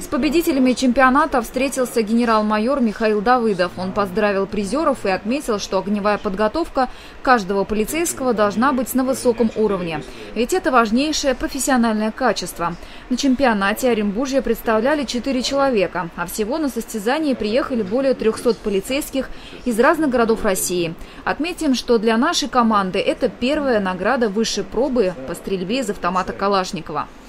С победителями чемпионата встретился генерал-майор Михаил Давыдов. Он поздравил призеров и отметил, что огневая подготовка каждого полицейского должна быть на высоком уровне. Ведь это важнейшее профессиональное качество. На чемпионате Оренбуржье представляли 4 человека, а всего на состязание приехали более 300 полицейских из разных городов России. Отметим, что для нашей команды это первая награда высшей пробы по стрельбе из автомата Калашникова.